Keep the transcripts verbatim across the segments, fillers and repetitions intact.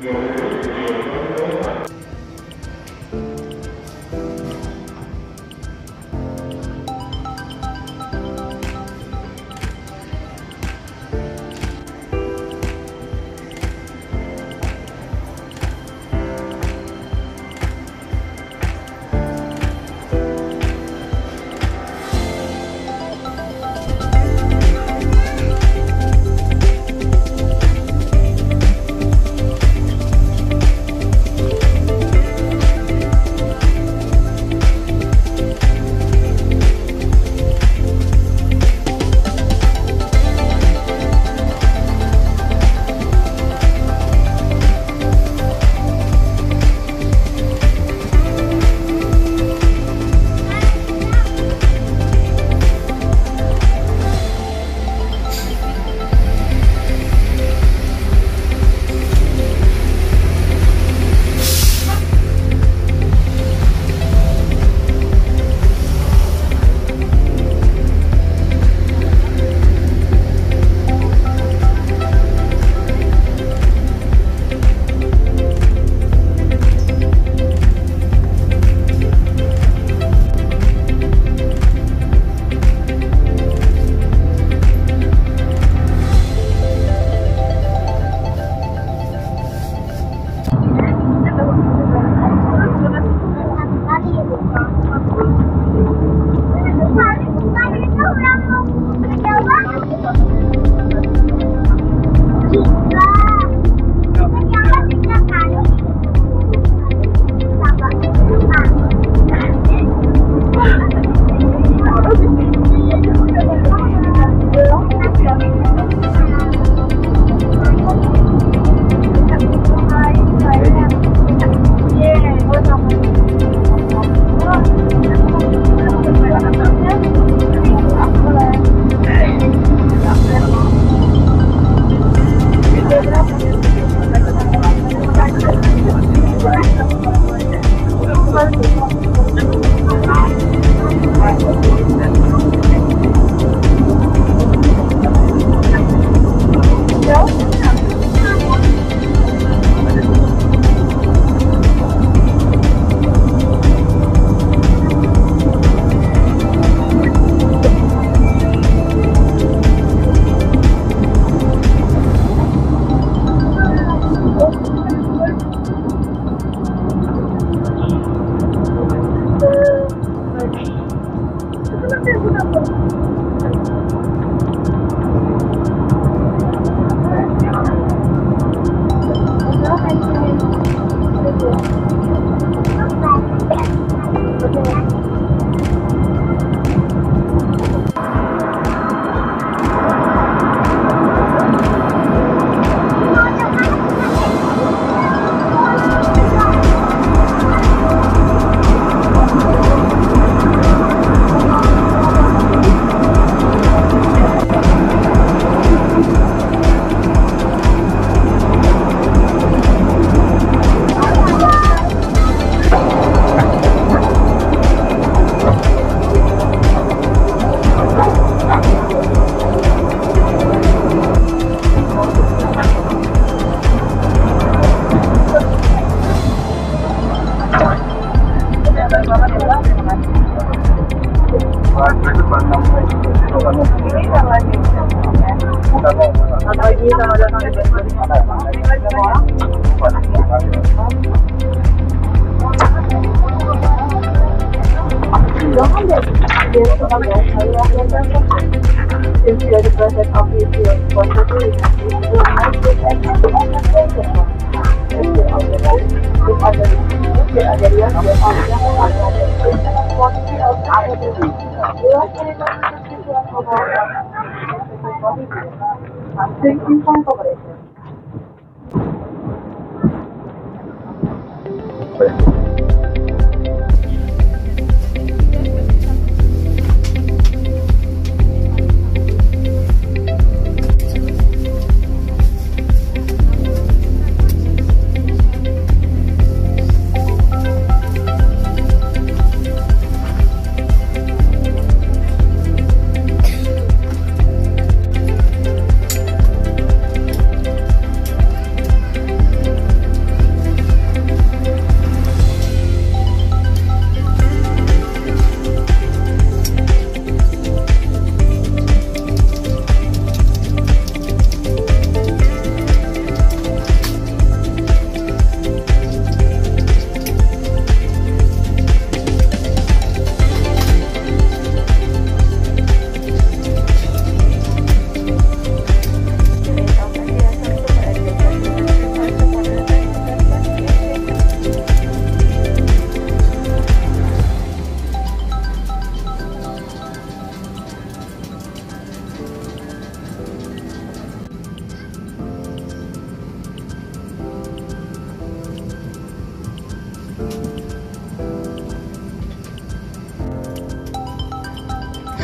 Thank you for cooperation.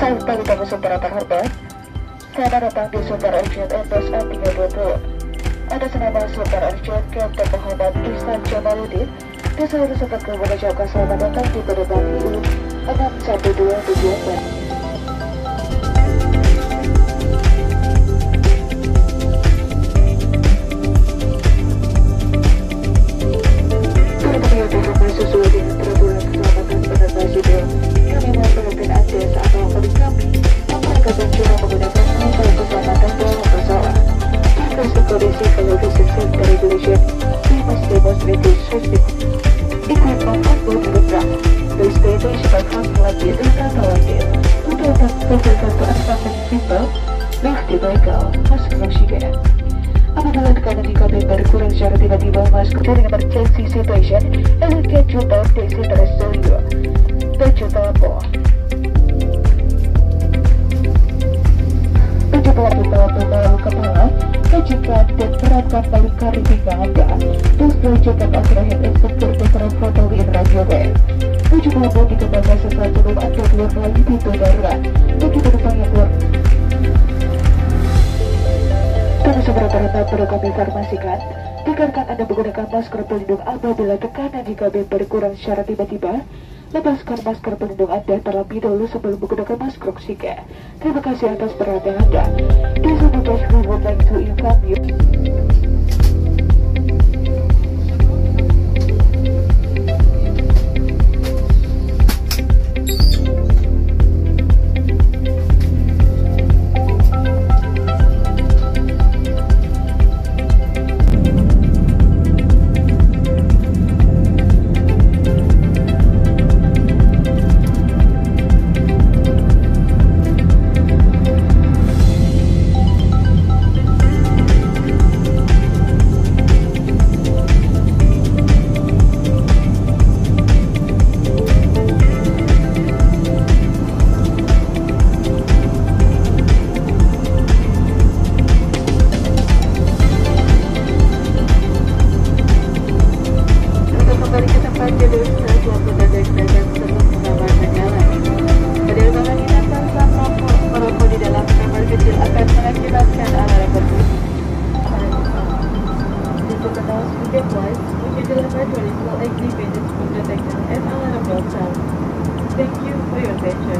Selamat pagi tamu saudara terhormat. Selamat datang di Super Urgent Airbus A tiga dua puluh. Atas nama Super Urgent Kapten terhormat Ihsan Jamaluddin, dan saya beserta kru mengucapkan selamat datang di penerbangan I U enam satu dua tujuh empat. Sesuai dengan peraturan keselamatan penerbangan sipil, kami memperhatikan Anda saat melakukan kami memperhatikan cara menggunakan alat keselamatan dalam pesawat. Because the policy television safety regulation, we must demonstrate this safety equipment on board the ground. The expectation of translated is not allowed. Untuk memperhatikan keselamatan people, safety vehicle must proceed. Apabila tekanan di kabin berkurang secara tiba-tiba, masker dari emergency situation, allocate your time to exit the studio. Tujuh tahap. Tujuh pelaku pelaku baru kepala, tujukan dan terapkan balik karir hingga Anda. Terus belajarkan overhead instructor different photo in radio wave. Tujuh pelaku dikembangkan sesaat sebelum Anda keluar melalui pintu darurat. Bagi penumpang yang keluar. Kami seberapa perlu kami informasikan, dengarkan Anda menggunakan masker pelindung apabila tekanan di kabin berkurang secara tiba-tiba. Lepaskan masker pelindung Anda terlebih dahulu sebelum menggunakan masker oksigen. Terima kasih atas perhatian Anda. This is the best we would like to inform you. Thank you for your attention.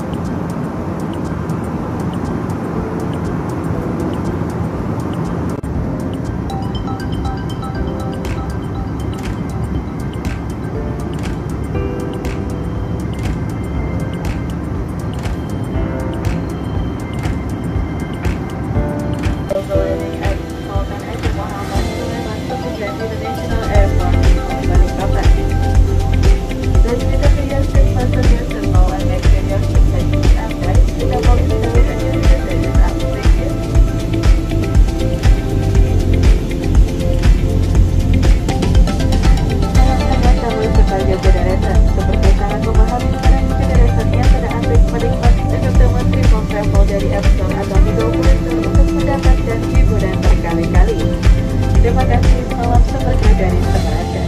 Terima kasih, salam seperti dari Semerada.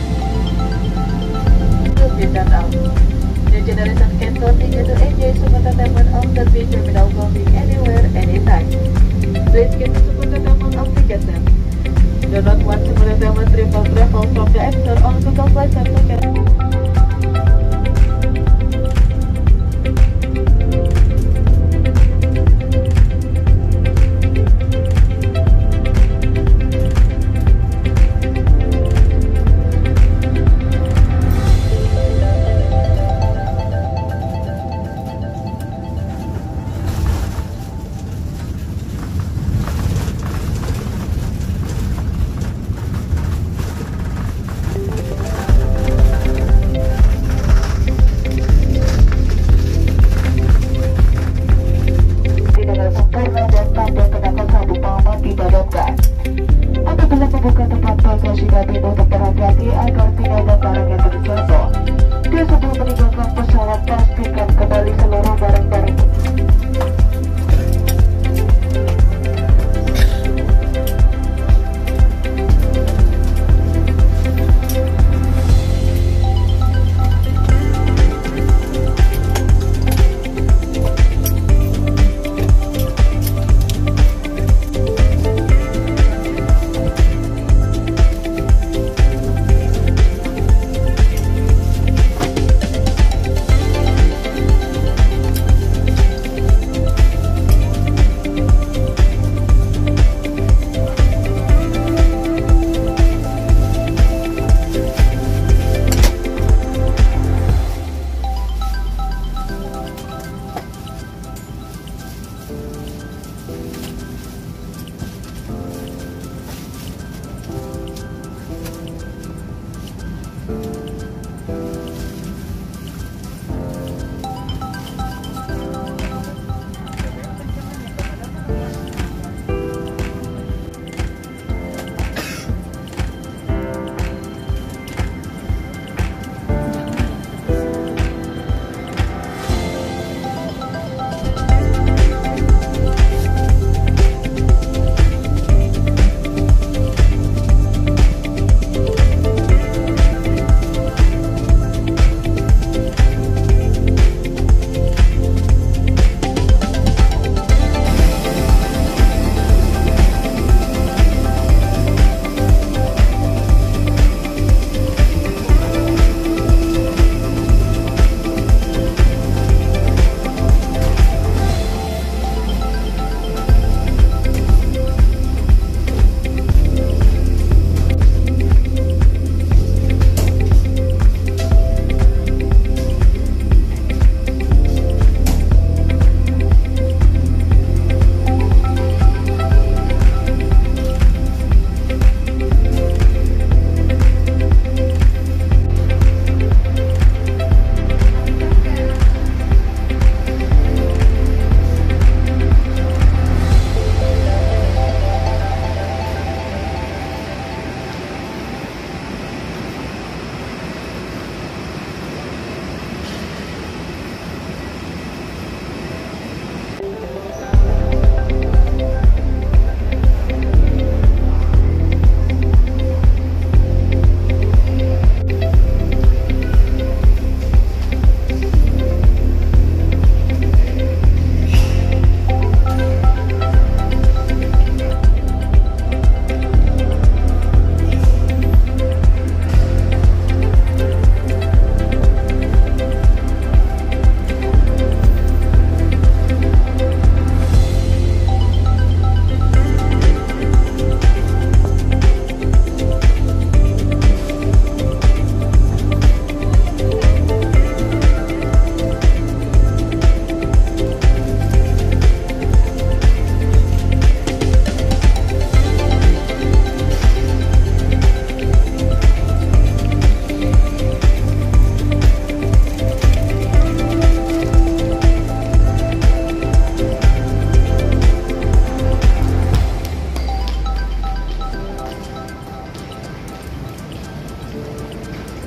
Visit out. New generation can continue to enjoy super entertainment of the beach without going anywhere, anytime. Please get the super entertainment application. Do not want super entertainment triple travel from the App Store or Google Play Store to get.